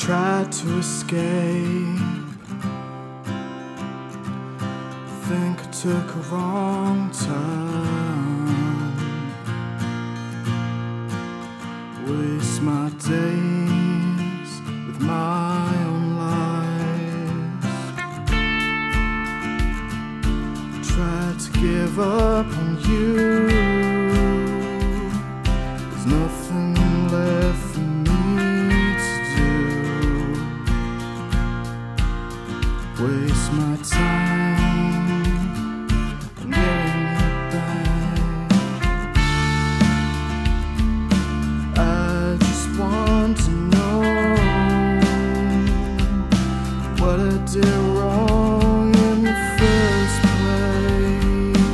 tried to escape. Think I took a wrong turn. Waste my days with my own lies. Tried to give up on you. There's nothing left for me to do. Waste my time on getting it back. I just want to know what I did wrong in the first place.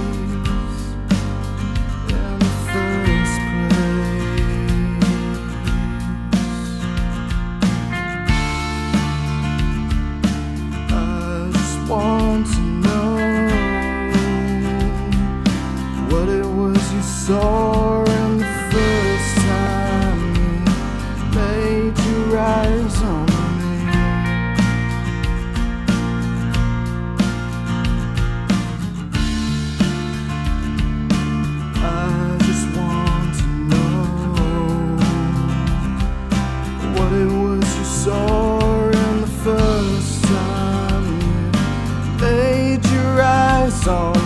In the first place. I just want to know what it was you saw in the first time you made your eyes on me. I just want to know what it was you saw in the first time you laid your eyes on me.